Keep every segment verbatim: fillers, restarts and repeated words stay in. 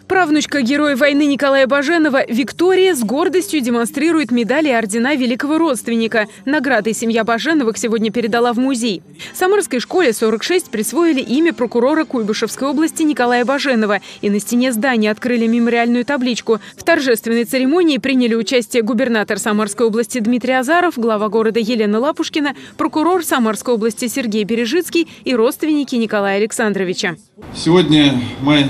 Правнучка героя войны Николая Баженова Виктория с гордостью демонстрирует медали и ордена великого родственника. Награды семья Баженовых сегодня передала в музей. Самарской школе сорок шесть присвоили имя прокурора Куйбышевской области Николая Баженова. И на стене здания открыли мемориальную табличку. В торжественной церемонии приняли участие губернатор Самарской области Дмитрий Азаров, глава города Елена Лапушкина, прокурор Самарской области Сергей Бережицкий и родственники Николая Александровича. Сегодня мы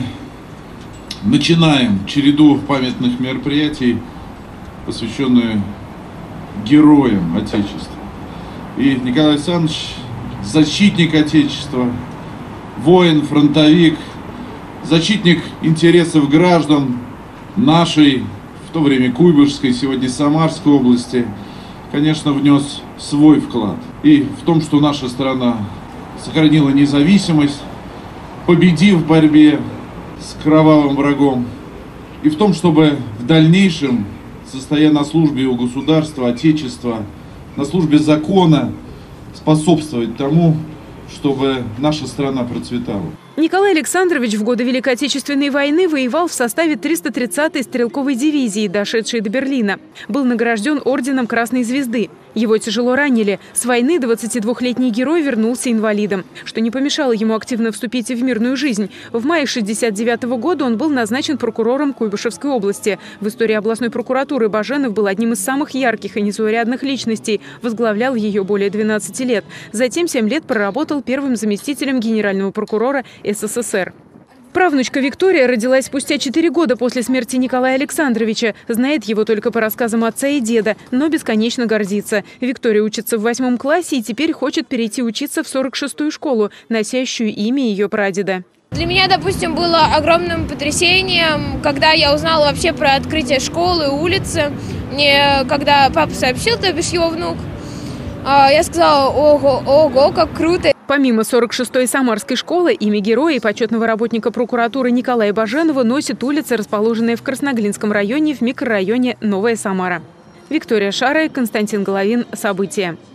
начинаем череду памятных мероприятий, посвященную героям Отечества. И Николай Александрович – защитник Отечества, воин, фронтовик, защитник интересов граждан нашей, в то время Куйбышевской, сегодня Самарской области, конечно, внес свой вклад. И в том, что наша страна сохранила независимость, победив в борьбе с кровавым врагом, и в том, чтобы в дальнейшем, состоя на службе у государства, Отечества, на службе закона, способствовать тому, чтобы наша страна процветала. Николай Александрович в годы Великой Отечественной войны воевал в составе триста тридцатой стрелковой дивизии, дошедшей до Берлина. Был награжден орденом Красной Звезды. Его тяжело ранили. С войны двадцатидвухлетний герой вернулся инвалидом, что не помешало ему активно вступить в мирную жизнь. В мае шестьдесят девятого года он был назначен прокурором Куйбышевской области. В истории областной прокуратуры Баженов был одним из самых ярких и незаурядных личностей. Возглавлял ее более двенадцати лет. Затем семь лет проработал первым заместителем генерального прокурора СССР. Правнучка Виктория родилась спустя четыре года после смерти Николая Александровича. Знает его только по рассказам отца и деда, но бесконечно гордится. Виктория учится в восьмом классе и теперь хочет перейти учиться в сорок шестую школу, носящую имя ее прадеда. Для меня, допустим, было огромным потрясением, когда я узнала вообще про открытие школы, улицы. Мне, когда папа сообщил, то бишь его внук, я сказала: ого, ого, как круто. Помимо сорок шестой Самарской школы, имя героя и почетного работника прокуратуры Николая Баженова носит улица, расположенная в Красноглинском районе в микрорайоне Новая Самара. Виктория Шарая, Константин Головин. События.